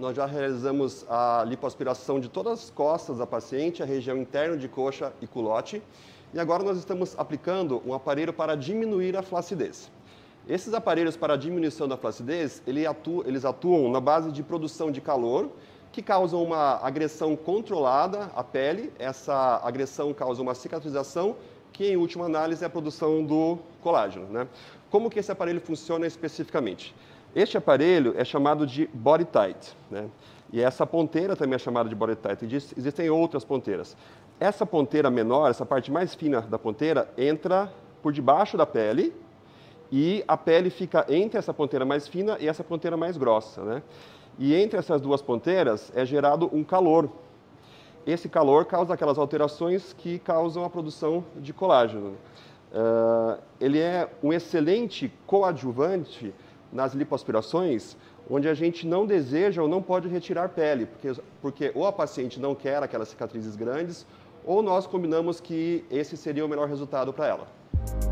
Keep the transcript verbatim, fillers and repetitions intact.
nós já realizamos a lipoaspiração de todas as costas da paciente, a região interna de coxa e culote. E agora nós estamos aplicando um aparelho para diminuir a flacidez. Esses aparelhos para diminuição da flacidez, eles atuam, eles atuam na base de produção de calor, que causam uma agressão controlada à pele. Essa agressão causa uma cicatrização, que em última análise é a produção do colágeno, né? Como que esse aparelho funciona especificamente? Este aparelho é chamado de Body Tight, né? E essa ponteira também é chamada de Body Tight. Existem outras ponteiras. Essa ponteira menor, essa parte mais fina da ponteira, entra por debaixo da pele e a pele fica entre essa ponteira mais fina e essa ponteira mais grossa, né? E entre essas duas ponteiras é gerado um calor. Esse calor causa aquelas alterações que causam a produção de colágeno. Uh, ele é um excelente coadjuvante nas lipoaspirações, onde a gente não deseja ou não pode retirar pele, porque, porque ou a paciente não quer aquelas cicatrizes grandes, ou nós combinamos que esse seria o melhor resultado para ela.